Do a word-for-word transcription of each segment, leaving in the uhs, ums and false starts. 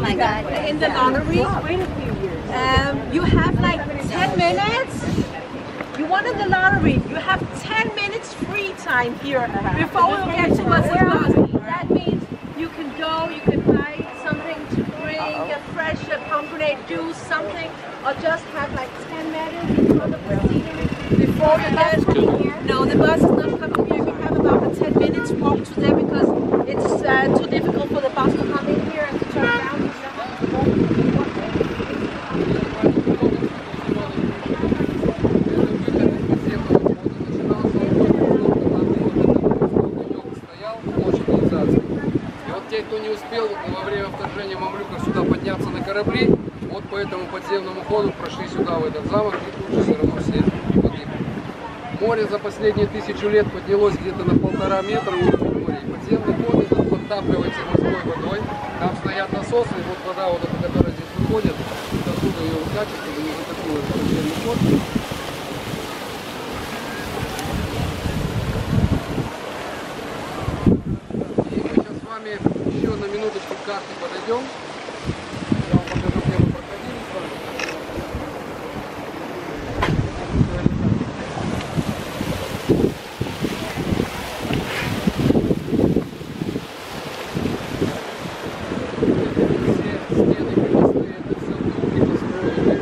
my God. In the laundry. Um, you have like ten minutes. You wanted the lottery. You have ten minutes free time here before we get to what's bus. That means you can go, you can buy something to drink, a fresh a pomegranate juice, something, or just have like ten minutes in front of the scenery before you get here. No, the bus is not coming here. We have about a ten minutes walk to there because it's uh, too difficult for the bus to come in here and to turn around. Кто не успел во время вторжения мамлюков сюда подняться на корабли, вот по этому подземному ходу прошли сюда, в этот замок, и тут же все равно все погибли. Море за последние тысячу лет поднялось где-то на полтора метра уровня моря. И подземный ход этот подтапливается морской водой. Там стоят насосы, и вот вода, вот эта, которая здесь выходит, оттуда ее выкачивать, чтобы не затопило этот подземный ход. Еще на минуточку к карте подойдем. Я вам покажу, где мы проходили с вами. Все стены крепостные, это все дуги построили.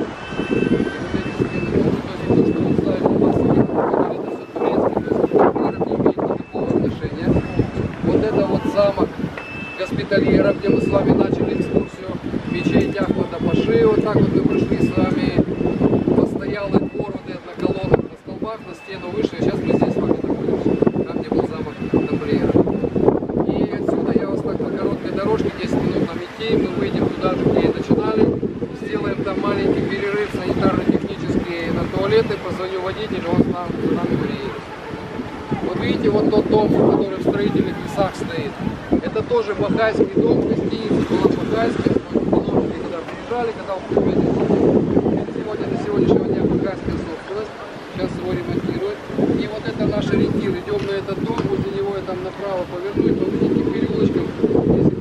И вот эти стены, ну, то есть, то, что он ставит у вас, это все турецкие, то есть город не имеет никакого отношения. Вот это вот замок Госпитальера, где мы с вами начали экскурсию, мечеть Ахмада Паши, вот так вот мы прошли с вами, постоялый двор, вот этот на колоннах, на столбах, на стену выше, сейчас мы здесь с вами находимся, там где был замок Тамплиера. И отсюда я вас так на короткой дорожке, десять минут нам идти, мы выйдем туда же, где и начинали, сделаем там маленький перерыв санитарно-технический на туалеты, позвоню водителю, он с нами, за нами приедет. Вот видите, вот тот дом, который в строительных лесах стоит. Это тоже бахайский дом, гостиница была бахайская, заложники когда приезжали, когда управляли. Сегодня до сегодняшнего дня бахайская собственность, сейчас его ремонтируют. И вот это наш ориентир, идем на этот дом, возле него я там направо повернуть, по узким переулочкам.